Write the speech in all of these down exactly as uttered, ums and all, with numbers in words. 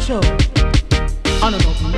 Sure. I know nothing.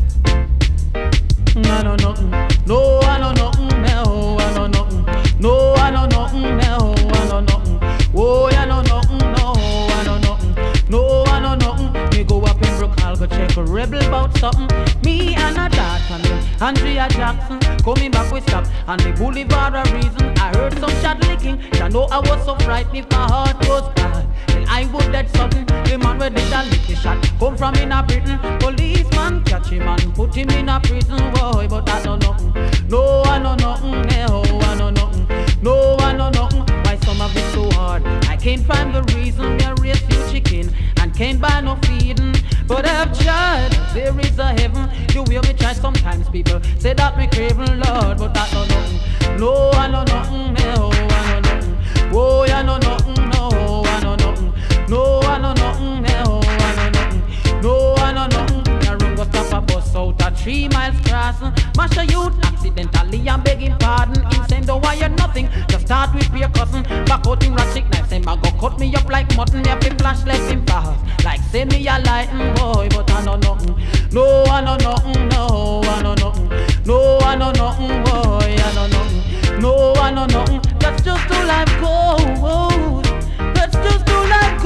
I know nothing. No, I know nothing. No, I know nothing. No, I know nothing. No, I know nothing. Oh, I know nothing. No, I know nothing. No, I know nothing. Me go up in Brook, I'll go check a rebel about something. Me and a daughter named Andrea Jackson coming back with stop on the boulevard of reason. I heard some shot licking. I know I was so frightened if my heart was bad. I would dead something. The man where did a little shot come from in a Britain. Policeman catch him and put him in a prison. Boy, but I know nothing. No, I know nothing. No, I know nothing. No, I know nothing. Why some of it so hard? I can't find the reason. Me a raise you chicken and can't buy no feeding. But I've tried. There is a heaven. The way me try sometimes people say that me craving Lord, but I know nothing. No, I know nothing. No, I know nothing. Oh, I know nothing. No, I know nothing. No, I know nothing, no, I know nothing. No, I know nothing. The room go stop a bus out at three miles crossing. Mash a youth accidentally, I'm begging pardon. Him saying don't wire nothing. Just start with your cousin. Back out in ratchet knife, say ma go cut me up like mutton. Me have to flash like him fast. Like say me a lightning boy, but I know nothing. No, I know nothing, no, I know nothing. No, I know nothing, boy, I know nothing. No, I know nothing. That's just how life goes. That's just how life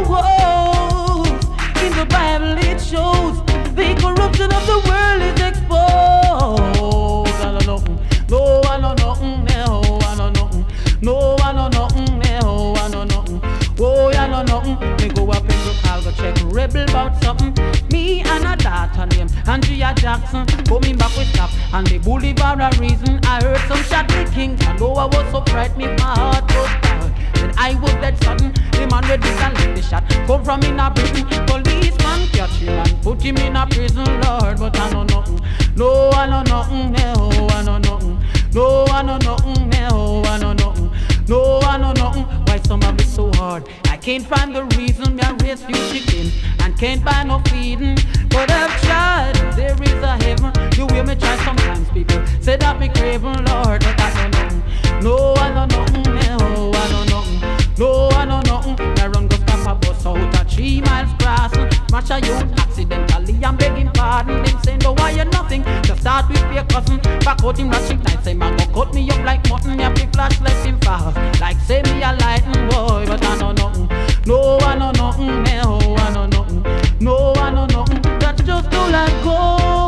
goes. In the Bible it shows the corruption of the world is exposed. I know nothing. No, I know nothing. No, I know nothing. No, I know nothing. No, I know nothing. Oh, I know nothing. Me go up in the car, go check rebel about something. Me and a daughter named Andrea Jackson coming back with stop on the boulevard of reason. I heard some shot licking. I know I was so frightened if my heart was bad. Then I was dead sudden. The man ready to lick the shot come from in a Britain. Policeman catch him and put him in a prison, Lord. But I know nothing. No, I know nothing. No, I know nothing. No, I know nothing. No, I know nothing. No, I know nothing. Why some of it so hard? I can't find the reason. Me I raise few chicken and can't buy no feeding. But I've tried. There is a heaven. The way me try sometimes people say that me craving, Lord. But I know nothing. No, I know nothing. No, I know nothing. No, I know nothing. I run go stop a bus out at three miles crossing. Smash a youth accidentally, I'm begging pardon. Them saying don't wire nothing. Just start with your cousin. Back out him ratchet knife, say man go cut me up like mutton. Me have to flash like him fast. Like say me a lightning boy, but I know nothing. No, I know nothing. No, I know nothing. No, I know nothing. That's just how life goes.